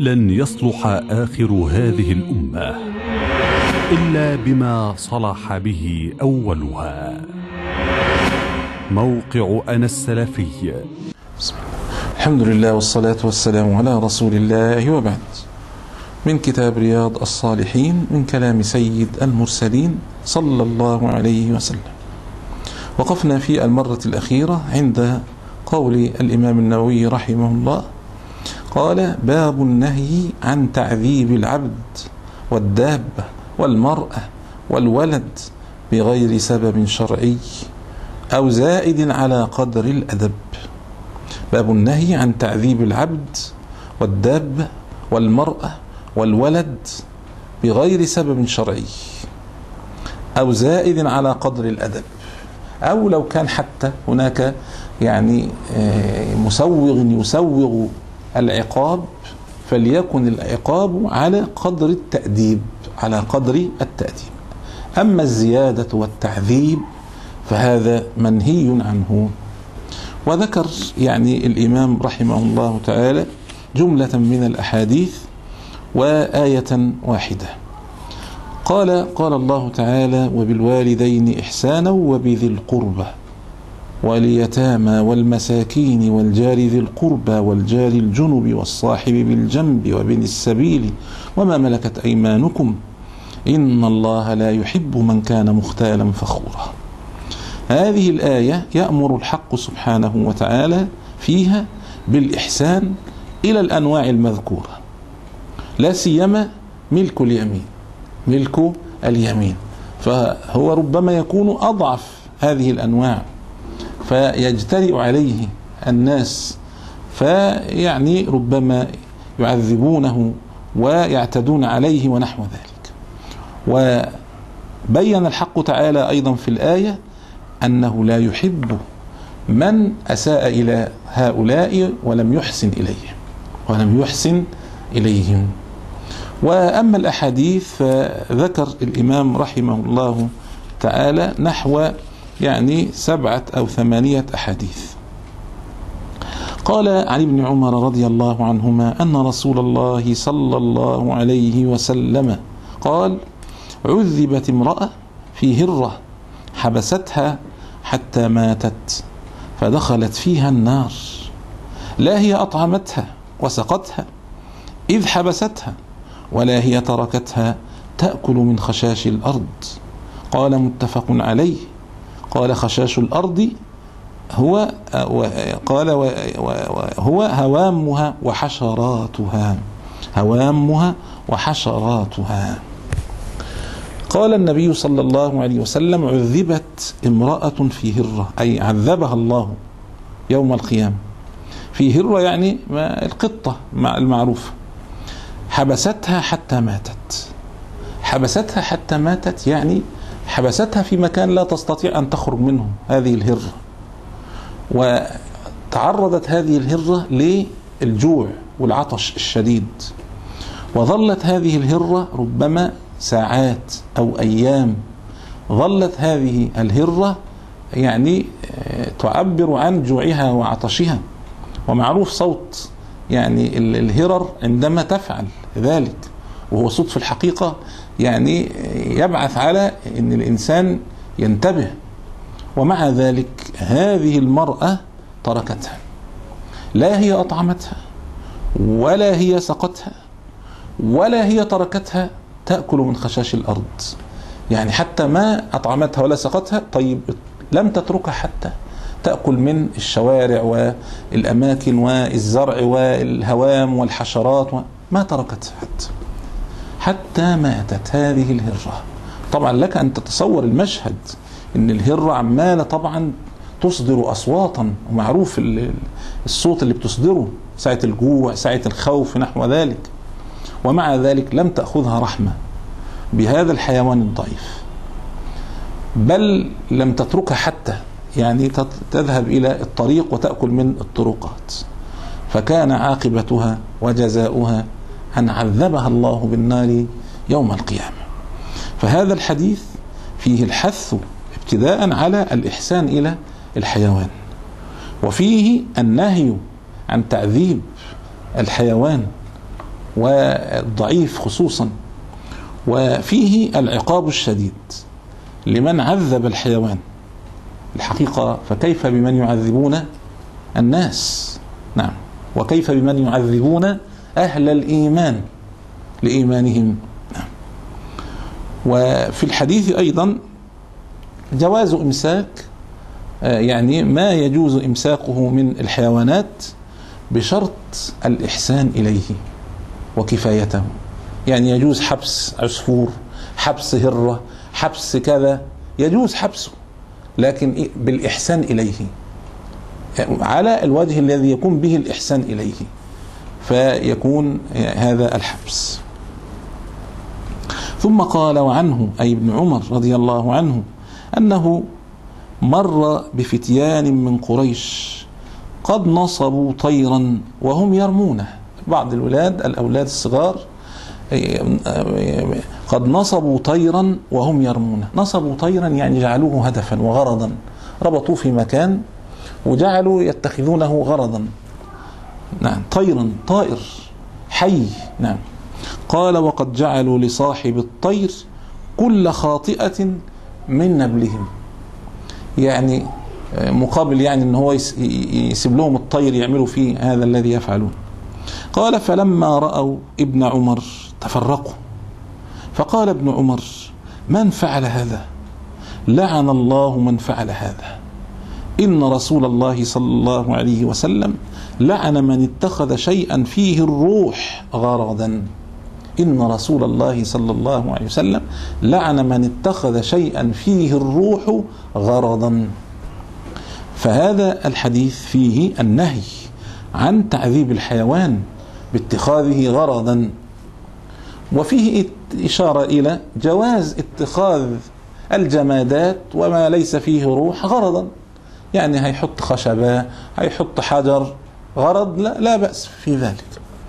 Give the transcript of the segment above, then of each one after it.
لن يصلح آخر هذه الأمة إلا بما صلح به أولها. موقع أنا السلفي. الحمد لله والصلاة والسلام على رسول الله، وبعد. من كتاب رياض الصالحين من كلام سيد المرسلين صلى الله عليه وسلم. وقفنا في المرة الأخيرة عند قول الإمام النووي رحمه الله، قال: باب النهي عن تعذيب العبد والدابة والمرأة والولد بغير سبب شرعي أو زائد على قدر الأدب. باب النهي عن تعذيب العبد والدابة والمرأة والولد بغير سبب شرعي أو زائد على قدر الأدب، أو لو كان حتى هناك مسوغ يسوغ العقاب فليكن العقاب على قدر التأديب، على قدر التأديب. أما الزيادة والتعذيب فهذا منهي عنه. وذكر الإمام رحمه الله تعالى جملة من الأحاديث وآية واحدة. قال الله تعالى: وبالوالدين إحسانا وبذي القربى واليتامى والمساكين والجار ذي القربى والجار الجنب والصاحب بالجنب وابن السبيل وما ملكت أيمانكم إن الله لا يحب من كان مختالا فخورا. هذه الآية يأمر الحق سبحانه وتعالى فيها بالإحسان إلى الأنواع المذكورة، لا سيما ملك اليمين. ملك اليمين فهو ربما يكون أضعف هذه الأنواع، فيجترئ عليه الناس ربما يعذبونه ويعتدون عليه ونحو ذلك. وبين الحق تعالى أيضا في الآية أنه لا يحب من أساء إلى هؤلاء ولم يحسن إليهم. وأما الأحاديث فذكر الإمام رحمه الله تعالى نحو 7 أو 8 أحاديث. قال عن ابن عمر رضي الله عنهما أن رسول الله صلى الله عليه وسلم قال: عذبت امرأة في هرة حبستها حتى ماتت فدخلت فيها النار، لا هي أطعمتها وسقتها إذ حبستها ولا هي تركتها تأكل من خشاش الأرض. قال متفق عليه. قال: خشاش الأرض هو هوامها وحشراتها. قال النبي صلى الله عليه وسلم: عذبت امرأة في هرة، أي عذبها الله يوم القيامة. في هرة القطة المعروفة. حبستها حتى ماتت حبستها في مكان لا تستطيع أن تخرج منه هذه الهرة، وتعرضت هذه الهرة للجوع والعطش الشديد، وظلت هذه الهرة ربما ساعات أو أيام. ظلت هذه الهرة تعبر عن جوعها وعطشها، ومعروف صوت الهرر عندما تفعل ذلك، وهو صوت في الحقيقة يبعث على أن الإنسان ينتبه. ومع ذلك هذه المرأة تركتها، لا هي أطعمتها ولا هي سقتها ولا هي تركتها تأكل من خشاش الأرض. حتى ما أطعمتها ولا سقتها، طيب لم تتركها حتى تأكل من الشوارع والأماكن والزرع والهوام والحشرات، ما تركتها حتى ماتت هذه الهرة. طبعا لك أن تتصور المشهد، إن الهرة عمالة طبعا تصدر أصواتا، ومعروف الصوت اللي بتصدره ساعة الجوع ساعة الخوف نحو ذلك، ومع ذلك لم تأخذها رحمة بهذا الحيوان الضعيف، بل لم تتركها حتى تذهب إلى الطريق وتأكل من الطرقات. فكان عاقبتها وجزاؤها أن عذبها الله بالنار يوم القيامة. فهذا الحديث فيه الحث ابتداء على الإحسان إلى الحيوان، وفيه النهي عن تعذيب الحيوان والضعيف خصوصا. وفيه العقاب الشديد لمن عذب الحيوان الحقيقة، فكيف بمن يعذبون الناس؟ نعم، وكيف بمن يعذبون أهل الإيمان لإيمانهم؟ نعم. وفي الحديث أيضا جواز إمساك يعني ما يجوز إمساكه من الحيوانات بشرط الإحسان إليه وكفايته. يعني يجوز حبس عصفور، حبس هرة، حبس كذا، يجوز حبسه، لكن بالإحسان إليه على الوجه الذي يكون به الإحسان إليه، فيكون هذا الحبس. ثم قال وعنه أي ابن عمر رضي الله عنه أنه مر بفتيان من قريش قد نصبوا طيرا وهم يرمونه. بعض الأولاد الصغار قد نصبوا طيرا وهم يرمونه. نصبوا طيرا يعني جعلوه هدفا وغرضا، ربطوه في مكان وجعلوا يتخذونه غرضا. نعم، طيرا، طائر حي. نعم. قال وقد جعلوا لصاحب الطير كل خاطئة من نبلهم، يعني مقابل يعني ان هو يسيب لهم الطير يعملوا فيه هذا الذي يفعلون. قال فلما رأوا ابن عمر تفرقوا، فقال ابن عمر من فعل هذا؟ لعن الله من فعل هذا. إن رسول الله صلى الله عليه وسلم لعن من اتخذ شيئا فيه الروح غرضا. إن رسول الله صلى الله عليه وسلم لعن من اتخذ شيئا فيه الروح غرضا. فهذا الحديث فيه النهي عن تعذيب الحيوان باتخاذه غرضا، وفيه إشارة إلى جواز اتخاذ الجمادات وما ليس فيه روح غرضا. يعني هيحط خشبة، هيحط حجر غرض، لا بأس في ذلك.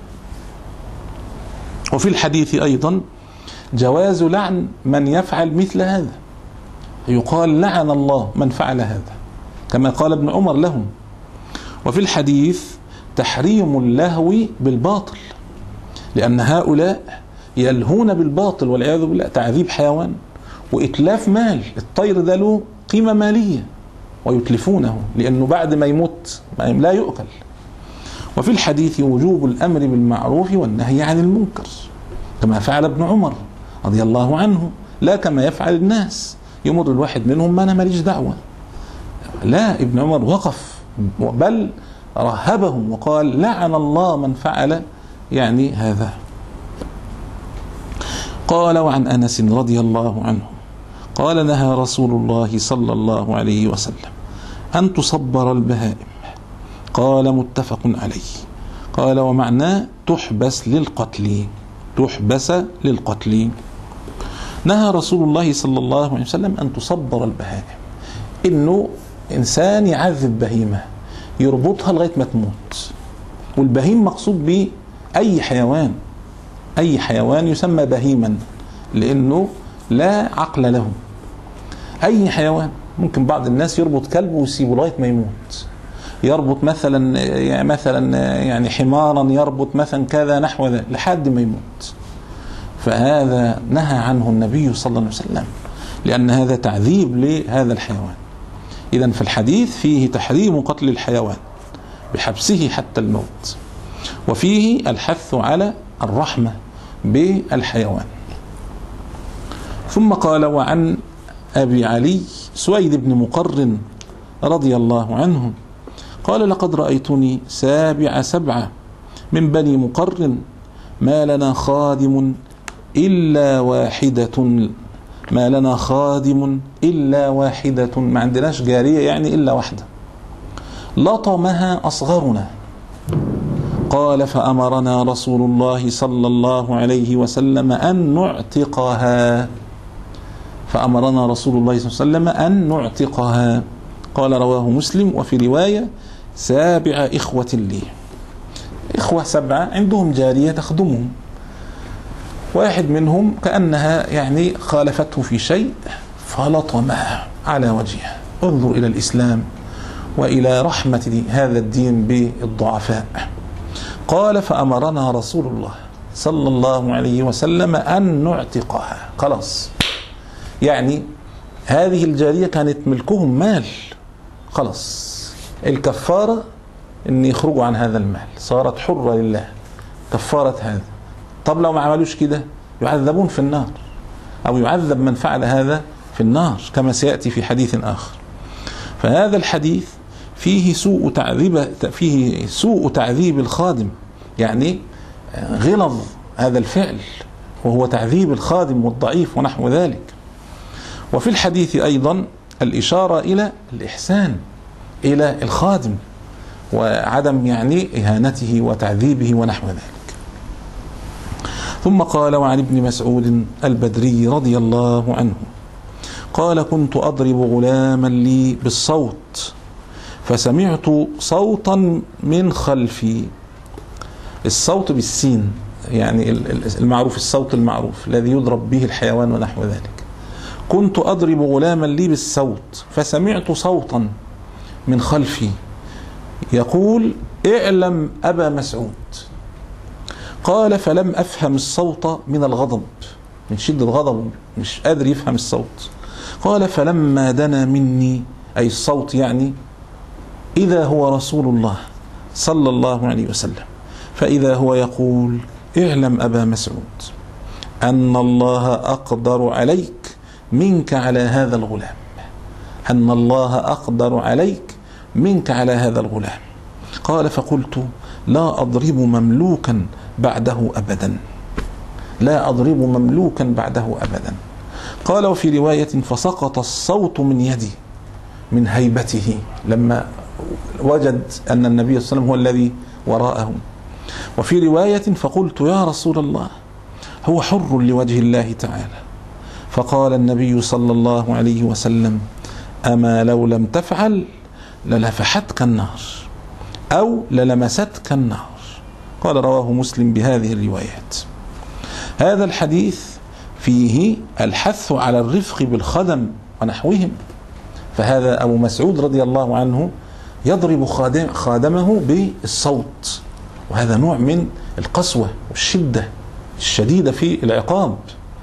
وفي الحديث أيضا جواز لعن من يفعل مثل هذا، يقال لعن الله من فعل هذا كما قال ابن عمر لهم. وفي الحديث تحريم اللهو بالباطل، لأن هؤلاء يلهون بالباطل والعياذ بالله، تعذيب حيوان وإتلاف مال. الطير ده له قيمة مالية ويتلفونه لأنه بعد ما يموت لا يؤكل. وفي الحديث وجوب الأمر بالمعروف والنهي عن المنكر كما فعل ابن عمر رضي الله عنه، لا كما يفعل الناس، يمر الواحد منهم ما أنا ماليش دعوة. لا، ابن عمر وقف بل رهبهم وقال لعن الله من فعل يعني هذا. قال وعن أنس رضي الله عنه قال نهى رسول الله صلى الله عليه وسلم أن تصبر البهائم. قال متفق عليه. قال ومعناه تحبس للقتل، تحبس للقتل. نهى رسول الله صلى الله عليه وسلم أن تصبر البهائم، إنه إنسان يعذب بهيمة يربطها لغاية ما تموت. والبهيم مقصود به أي حيوان، أي حيوان يسمى بهيما لأنه لا عقل له. أي حيوان، ممكن بعض الناس يربط كلبه ويسيبه لغاية ما يموت، يربط مثلا يعني حمارا، يربط مثلا كذا نحو ذلك لحد ما يموت. فهذا نهى عنه النبي صلى الله عليه وسلم لأن هذا تعذيب لهذا الحيوان. إذن في الحديث فيه تحريم قتل الحيوان بحبسه حتى الموت، وفيه الحث على الرحمة بالحيوان. ثم قال وعن أبي علي سويد بن مقرن رضي الله عنه قال لقد رأيتني سابع سبعة من بني مقرن ما لنا خادم إلا واحدة، ما لنا خادم إلا واحدة، ما عندناش جارية يعني إلا واحدة، لطمها أصغرنا. قال فأمرنا رسول الله صلى الله عليه وسلم أن نعتقها، فأمرنا رسول الله صلى الله عليه وسلم أن نعتقها. قال رواه مسلم. وفي رواية سابع إخوة لي، إخوة سبعة عندهم جارية تخدمهم، واحد منهم كأنها يعني خالفته في شيء فلطمها على وجهها. انظر إلى الإسلام وإلى رحمة هذا الدين بالضعفاء. قال فأمرنا رسول الله صلى الله عليه وسلم أن نعتقها. خلاص، يعني هذه الجارية كانت ملكهم مال، خلاص الكفارة ان يخرجوا عن هذا المال، صارت حرة لله، كفارة هذا. طب لو ما عملوش كده يعذبون في النار، او يعذب من فعل هذا في النار كما سيأتي في حديث آخر. فهذا الحديث فيه سوء تعذيب الخادم، يعني غلظ هذا الفعل وهو تعذيب الخادم والضعيف ونحو ذلك. وفي الحديث أيضا الإشارة إلى الإحسان إلى الخادم وعدم يعني إهانته وتعذيبه ونحو ذلك. ثم قال: وعن ابن مسعود البدري رضي الله عنه قال: كنت أضرب غلاما لي بالصوت فسمعت صوتا من خلفي. الصوت بالسين، يعني المعروف، الصوت المعروف الذي يضرب به الحيوان ونحو ذلك. كنت أضرب غلاما لي بالصوت فسمعت صوتا من خلفي يقول: اعلم أبا مسعود. قال: فلم أفهم الصوت من الغضب، من شدة غضبه مش قادر يفهم الصوت. قال: فلما دنا مني، أي الصوت يعني، إذا هو رسول الله صلى الله عليه وسلم، فإذا هو يقول: اعلم أبا مسعود أن الله أقدر عليك منك على هذا الغلام، أن الله أقدر عليك منك على هذا الغلام. قال: فقلت: لا أضرب مملوكا بعده أبدا، لا أضرب مملوكا بعده أبدا. قال: وفي رواية: فسقط الصوت من يدي من هيبته، لما وجد أن النبي صلى الله عليه وسلم هو الذي وراءه. وفي رواية: فقلت: يا رسول الله، هو حر لوجه الله تعالى. فقال النبي صلى الله عليه وسلم: أما لو لم تفعل للفحتك النار أو للمستك النار. قال: رواه مسلم بهذه الروايات. هذا الحديث فيه الحث على الرفق بالخدم ونحوهم. فهذا أبو مسعود رضي الله عنه يضرب خادمه بالصوت، وهذا نوع من القسوة والشدة الشديدة في العقاب.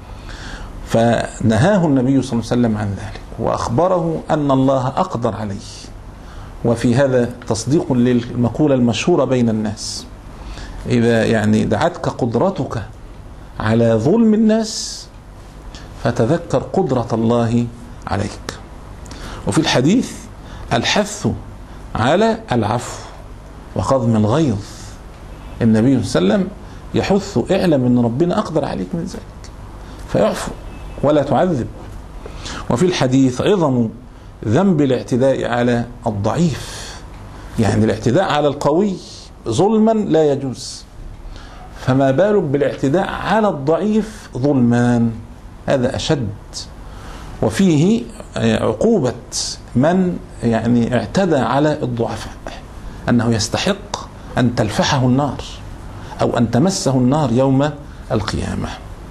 فنهاه النبي صلى الله عليه وسلم عن ذلك وأخبره أن الله أقدر عليه. وفي هذا تصديق للمقولة المشهورة بين الناس: إذا يعني دعتك قدرتك على ظلم الناس فتذكر قدرة الله عليك. وفي الحديث الحث على العفو وقضم الغيظ. النبي صلى الله عليه وسلم يحث: اعلم أن ربنا أقدر عليك من ذلك فيعفو ولا تعذب. وفي الحديث عظم ذنب الاعتداء على الضعيف، يعني الاعتداء على القوي ظلما لا يجوز، فما بالك بالاعتداء على الضعيف ظلمان، هذا أشد. وفيه عقوبة من يعني اعتدى على الضعفاء، أنه يستحق أن تلفحه النار أو أن تمسه النار يوم القيامة.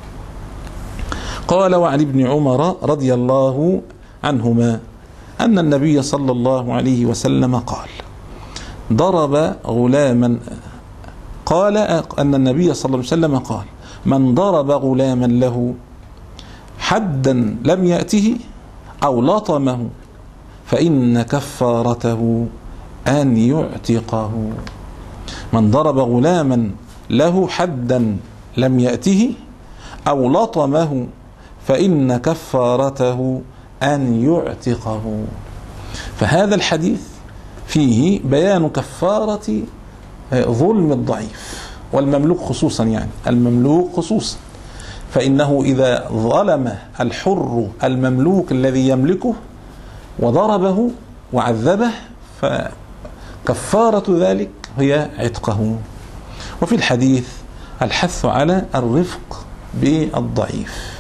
قال: وعن ابن عمر رضي الله عنهما أن النبي صلى الله عليه وسلم قال: ضرب غلاما، قال أن النبي صلى الله عليه وسلم قال: من ضرب غلاما له حدا لم يأته أو لطمه فإن كفارته أن يعتقه. من ضرب غلاما له حدا لم يأته أو لطمه فإن كفارته أن يعتقه. فهذا الحديث فيه بيان كفارة ظلم الضعيف والمملوك خصوصا، يعني المملوك خصوصا، فإنه إذا ظلم الحر المملوك الذي يملكه وضربه وعذبه فكفارة ذلك هي عتقه. وفي الحديث الحث على الرفق بالضعيف.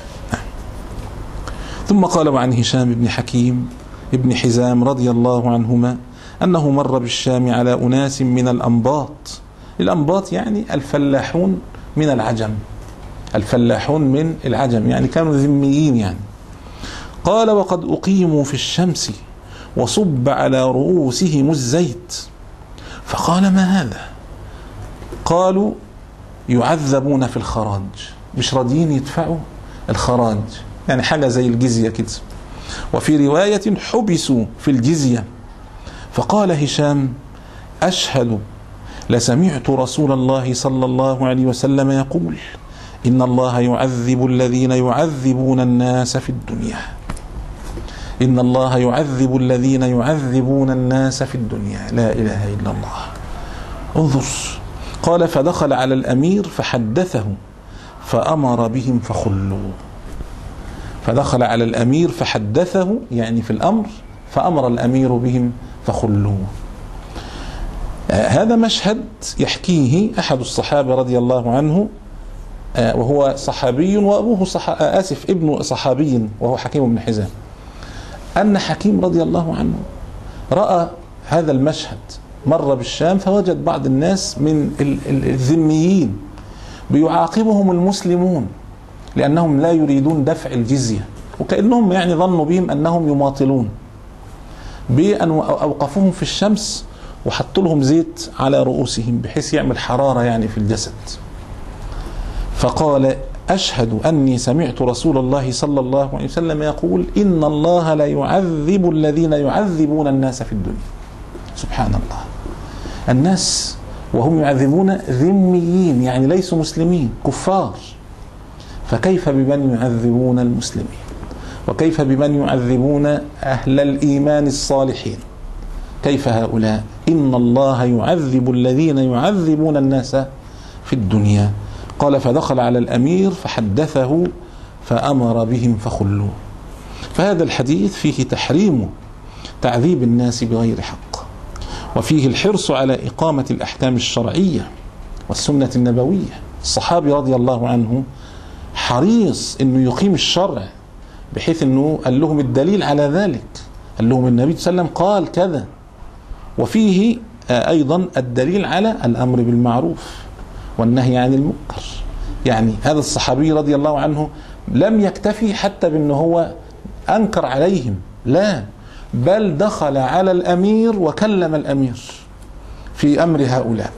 ثم قال: وعن هشام بن حكيم ابن حزام رضي الله عنهما أنه مر بالشام على أناس من الأنباط. الأنباط يعني الفلاحون من العجم، الفلاحون من العجم يعني كانوا ذميين يعني. قال: وقد أقيموا في الشمس وصب على رؤوسهم الزيت. فقال: ما هذا؟ قالوا: يعذبون في الخراج، مش راضيين يدفعوا الخراج، يعني حاجة زي الجزية كده. وفي رواية حبسوا في الجزية. فقال هشام: أشهد لسمعت رسول الله صلى الله عليه وسلم يقول: إن الله يعذب الذين يعذبون الناس في الدنيا. إن الله يعذب الذين يعذبون الناس في الدنيا، لا إله إلا الله. انظر، قال: فدخل على الأمير فحدثه فأمر بهم فخلوا. فدخل على الأمير فحدثه، يعني في الأمر، فأمر الأمير بهم فخلوا. هذا مشهد يحكيه أحد الصحابة رضي الله عنه، وهو صحابي وأبوه ابن صحابي، وهو حكيم بن حزام. أن حكيم رضي الله عنه رأى هذا المشهد، مر بالشام فوجد بعض الناس من الذميين بيعاقبهم المسلمون لأنهم لا يريدون دفع الجزية، وكأنهم يعني ظنوا بهم أنهم يماطلون، بأن أوقفوهم في الشمس وحطوا لهم زيت على رؤوسهم بحيث يعمل حرارة يعني في الجسد. فقال: أشهد أني سمعت رسول الله صلى الله عليه وسلم يقول: إن الله لا يعذب الذين يعذبون الناس في الدنيا. سبحان الله، الناس وهم يعذبون ذميين، يعني ليسوا مسلمين، كفار، فكيف بمن يعذبون المسلمين؟ وكيف بمن يعذبون أهل الإيمان الصالحين؟ كيف هؤلاء؟ إن الله يعذب الذين يعذبون الناس في الدنيا. قال: فدخل على الأمير فحدثه فأمر بهم فخلوا. فهذا الحديث فيه تحريم تعذيب الناس بغير حق، وفيه الحرص على إقامة الأحكام الشرعية والسنة النبوية. الصحابي رضي الله عنه حريص أنه يقيم الشرع، بحيث أنه قال لهم الدليل على ذلك، قال لهم النبي صلى الله عليه وسلم قال كذا. وفيه أيضا الدليل على الأمر بالمعروف والنهي عن المنكر. يعني هذا الصحابي رضي الله عنه لم يكتفي حتى بأنه هو أنكر عليهم، لا، بل دخل على الأمير وكلم الأمير في أمر هؤلاء.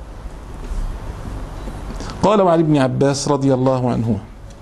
قال: وعن ابن عباس رضي الله عنه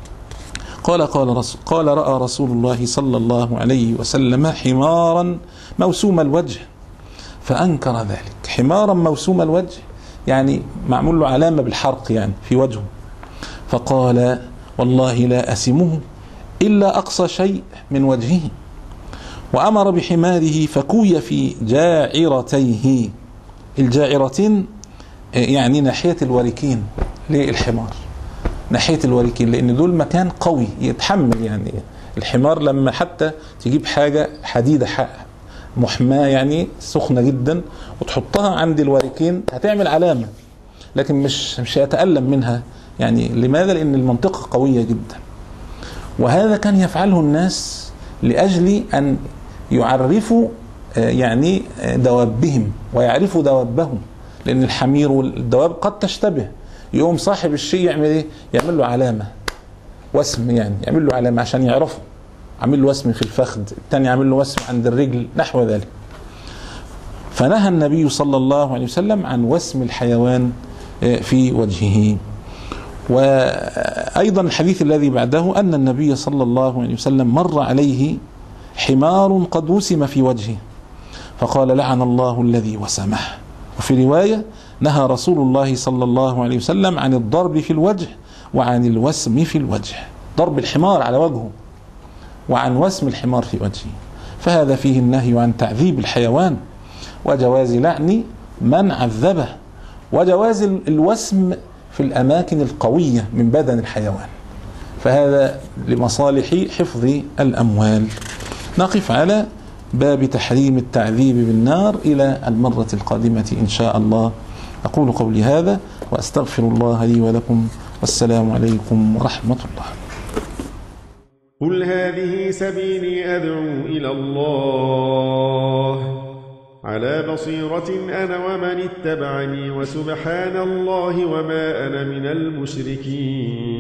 قال: رأى رسول الله صلى الله عليه وسلم حمارا موسوم الوجه فأنكر ذلك. حمارا موسوم الوجه يعني معمول له علامة بالحرق يعني في وجهه. فقال: والله لا أسمه إلا أقصى شيء من وجهه. وأمر بحماره فكوي في جاعرتيه. الجاعرتين يعني ناحية الوركين للحمار، ناحية الوركين، لأن دول مكان قوي يتحمل. يعني الحمار لما حتى تجيب حاجة حديدة محماة يعني سخنة جدا وتحطها عند الوركين هتعمل علامة، لكن مش هيتألم منها. يعني لماذا؟ لأن المنطقة قوية جدا. وهذا كان يفعله الناس لأجل أن يعرفوا يعني دوابهم ويعرفوا دوابهم، لأن الحمير والدواب قد تشتبه. يقوم صاحب الشيء يعمل إيه؟ يعمل له علامة، وسم، يعني يعمل له علامة عشان يعرفه. عمل له وسم في الفخذ، الثاني عمل له وسم عند الرجل، نحو ذلك. فنهى النبي صلى الله عليه وسلم عن وسم الحيوان في وجهه. وأيضا الحديث الذي بعده أن النبي صلى الله عليه وسلم مر عليه حمار قد وسم في وجهه فقال: لعن الله الذي وسمه. وفي رواية: نهى رسول الله صلى الله عليه وسلم عن الضرب في الوجه وعن الوسم في الوجه، ضرب الحمار على وجهه وعن وسم الحمار في وجهه. فهذا فيه النهي عن تعذيب الحيوان، وجواز لعن من عذبه، وجواز الوسم في الأماكن القوية من بدن الحيوان، فهذا لمصالح حفظ الأموال. نقف على باب تحريم التعذيب بالنار إلى المرة القادمة إن شاء الله. أقول قولي هذا وأستغفر الله لي ولكم، والسلام عليكم ورحمة الله. قل هذه سبيلي أدعو إلى الله على بصيرة أنا ومن اتبعني، وسبحان الله وما أنا من المشركين.